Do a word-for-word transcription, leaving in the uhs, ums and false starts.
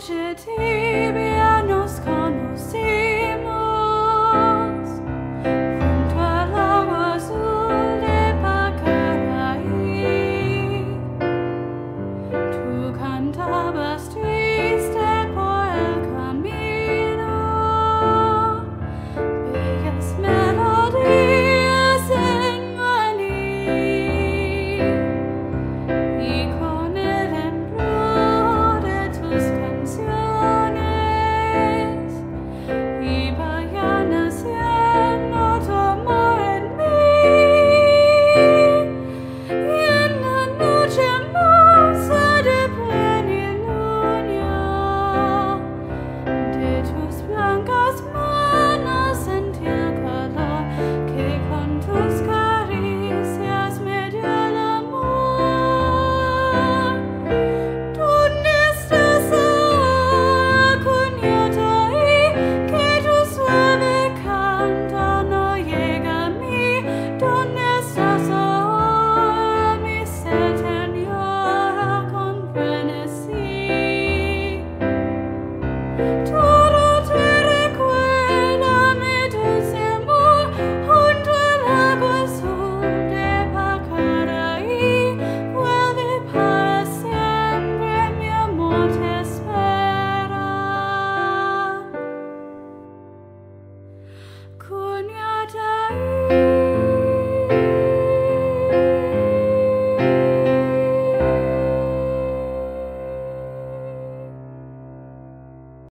noche tibia nos conocimos junto al agua azul de Ypacarai. Tú cantabas triste por el camino, bellas melodías en maní, y con el embrujo de tus canciones iba ya naciendo tu amor en mí. Y en la noche hermosa de plenilunio de tus blancas manos sentí el calor que con tus caricias me dio el amor. ¿Dónde estás ahora, cuñado, y que tu suave canto no llega a mí? ¿Dónde estás ahora, mi sed te llora con frenesí? Todo te recuerda mi dulce amor junto al agua azul de Ypacarai. Vuelve para siempre, mi amor te